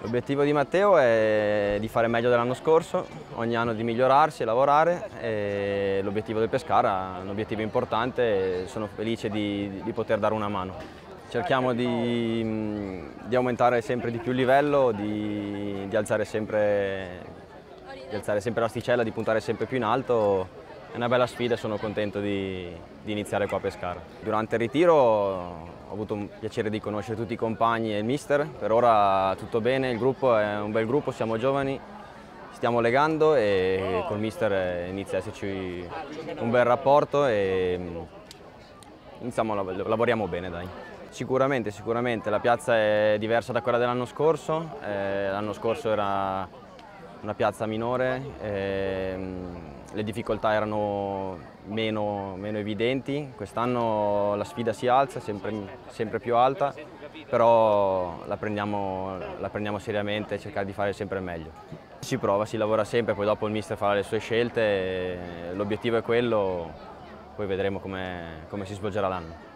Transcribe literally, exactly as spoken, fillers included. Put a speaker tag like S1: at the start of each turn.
S1: L'obiettivo di Matteo è di fare meglio dell'anno scorso, ogni anno di migliorarsi e lavorare, e l'obiettivo del Pescara è un obiettivo importante e sono felice di, di poter dare una mano. Cerchiamo di, di aumentare sempre di più il livello, di, di, alzare sempre, di alzare sempre l'asticella, di puntare sempre più in alto. È una bella sfida e sono contento di, di iniziare qua a Pescara. Durante il ritiro ho avuto il piacere di conoscere tutti i compagni e il mister. Per ora tutto bene, il gruppo è un bel gruppo, siamo giovani, stiamo legando e col mister inizia ad esserci un bel rapporto e iniziamo, lavoriamo bene, dai. Sicuramente, sicuramente la piazza è diversa da quella dell'anno scorso, eh, l'anno scorso era una piazza minore, ehm, le difficoltà erano meno, meno evidenti, quest'anno la sfida si alza, sempre, sempre più alta, però la prendiamo, la prendiamo seriamente e cercare di fare sempre meglio. Si prova, si lavora sempre, poi dopo il mister farà le sue scelte, l'obiettivo è quello, poi vedremo come, come si svolgerà l'anno.